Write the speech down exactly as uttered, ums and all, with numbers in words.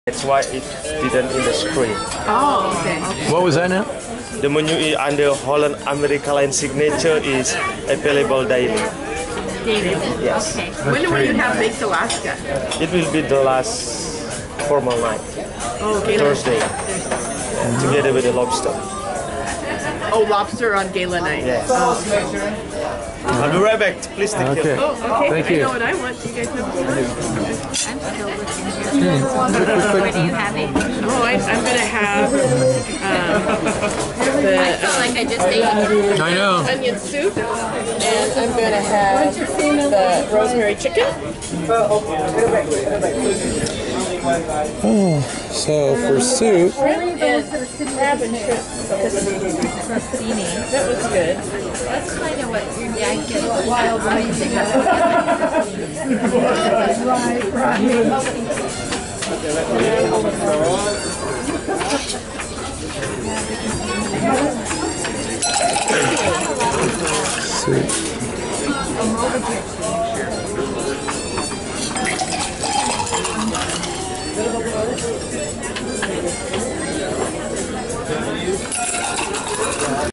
That's why it didn't in the screen. Oh, okay. What was that now? The menu is under Holland America Line signature is available daily. Daily. Yes. Okay. When will you have Baked Alaska? It will be the last formal night. Oh, okay. Thursday. Together with the lobster. Oh, lobster on gala night. Yes. Oh. I'll be right back. Please take Okay. care. Oh, okay. Thank I you. know what I want. You guys have I'm still looking here. What are you having? Oh, I, I'm gonna have um, the I feel like I just ate. I know. onion soup, and I'm gonna have the rosemary chicken. Oh, so for soup, And crab and shrimp. Crostini. That was good. That's kind of what your dad gets wild rising. soup.